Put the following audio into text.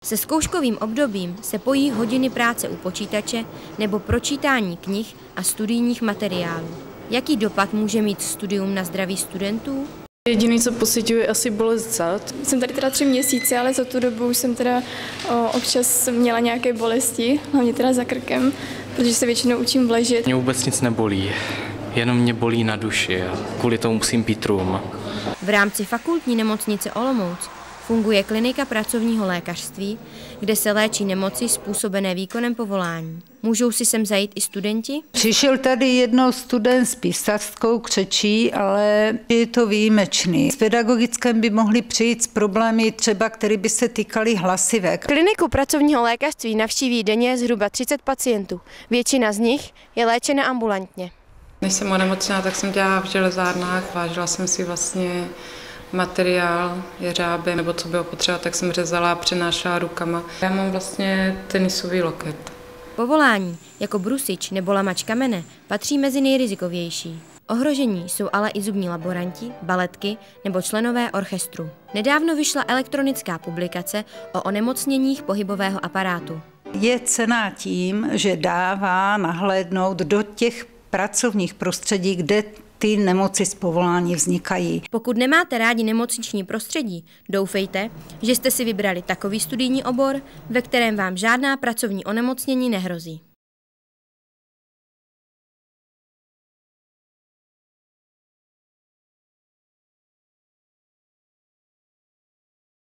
Se zkouškovým obdobím se pojí hodiny práce u počítače nebo pročítání knih a studijních materiálů. Jaký dopad může mít studium na zdraví studentů? Jediný, co pociťuji, je asi bolest zad. Jsem tady teda 3 měsíce, ale za tu dobu už jsem teda občas měla nějaké bolesti, hlavně teda za krkem, protože se většinou učím vležet. Mě vůbec nic nebolí, jenom mě bolí na duši a kvůli tomu musím pít rum. V rámci fakultní nemocnice Olomouc funguje klinika pracovního lékařství, kde se léčí nemoci způsobené výkonem povolání. Můžou si sem zajít i studenti? Přišel tady jednou student s písařskou křečí, ale je to výjimečný. S pedagogickem by mohli přijít s problémy třeba, které by se týkaly hlasivek. Kliniku pracovního lékařství navštíví denně zhruba 30 pacientů. Většina z nich je léčena ambulantně. Než jsem onemocněla, tak jsem dělala v železárnách, vážila jsem si vlastně materiál, jeřáby, nebo co bylo potřeba, tak jsem řezala a přenášela rukama. Já mám vlastně tenisový loket. Povolání jako brusič nebo lamač kamene patří mezi nejrizikovější. Ohrožení jsou ale i zubní laboranti, baletky nebo členové orchestru. Nedávno vyšla elektronická publikace o onemocněních pohybového aparátu. Je cenná tím, že dává nahlédnout do těch pracovních prostředí, kde ty nemoci z povolání vznikají. Pokud nemáte rádi nemocniční prostředí, doufejte, že jste si vybrali takový studijní obor, ve kterém vám žádná pracovní onemocnění nehrozí.